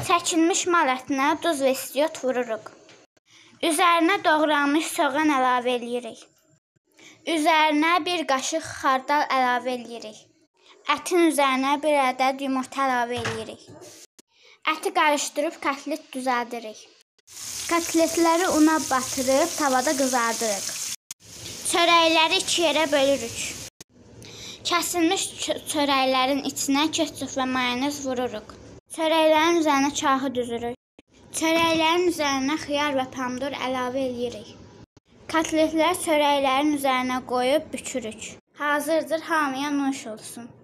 Çəkilmiş mal ətinə duz və istiot vururuq. Üzərinə doğranmış soğan əlavə edirik. Üzərinə bir qaşıq xardal əlavə edirik. Ətin üzərinə bir ədəd yumurta əlavə edirik. Əti qarışdırıb kotlet düzəldirik. Kotletləri una batırıb tavada qızardırıq. Çörəkləri 2 yerə bölürük. Kəsilmiş çörəklərin içinə ketçup və mayonez vururuq. Çörəklərin üzərinə çaxı düzürük. Çörəklərin üzərinə xiyar və pomidor əlavə edirik. Kotletləri çörəklərin üzərinə qoyub bükürük. Hazırdır, hamıya nuş olsun.